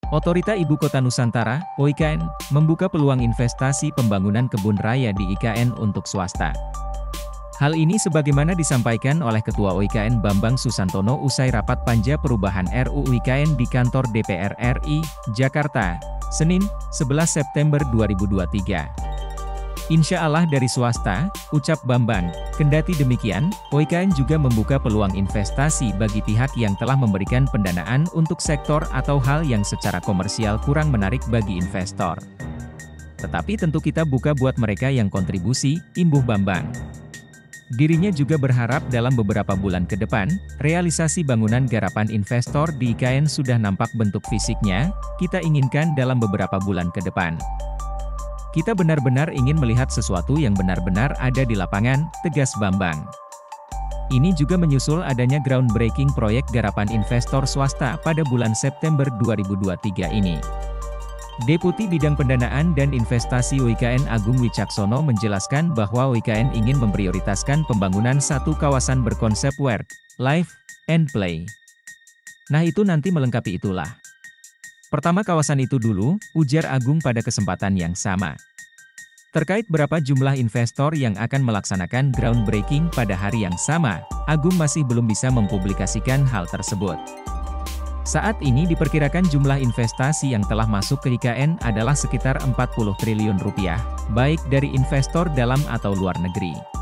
Otorita Ibu Kota Nusantara, OIKN, membuka peluang investasi pembangunan kebun raya di IKN untuk swasta. Hal ini sebagaimana disampaikan oleh Ketua OIKN Bambang Susantono usai rapat panja perubahan RUU IKN di kantor DPR RI, Jakarta, Senin, 11 September 2023. Insya Allah dari swasta, ucap Bambang. Kendati demikian, OIKN juga membuka peluang investasi bagi pihak yang telah memberikan pendanaan untuk sektor atau hal yang secara komersial kurang menarik bagi investor. Tetapi tentu kita buka buat mereka yang kontribusi, imbuh Bambang. Dirinya juga berharap dalam beberapa bulan ke depan, realisasi bangunan garapan investor di IKN sudah nampak bentuk fisiknya, kita inginkan dalam beberapa bulan ke depan. Kita benar-benar ingin melihat sesuatu yang benar-benar ada di lapangan, tegas Bambang. Ini juga menyusul adanya groundbreaking proyek garapan investor swasta pada bulan September 2023 ini. Deputi Bidang Pendanaan dan Investasi OIKN Agung Wicaksono menjelaskan bahwa OIKN ingin memprioritaskan pembangunan satu kawasan berkonsep work, live, and play. Nah itu nanti melengkapi itulah. Pertama kawasan itu dulu, ujar Agung pada kesempatan yang sama. Terkait berapa jumlah investor yang akan melaksanakan groundbreaking pada hari yang sama, Agung masih belum bisa mempublikasikan hal tersebut. Saat ini diperkirakan jumlah investasi yang telah masuk ke IKN adalah sekitar 40 triliun rupiah, baik dari investor dalam atau luar negeri.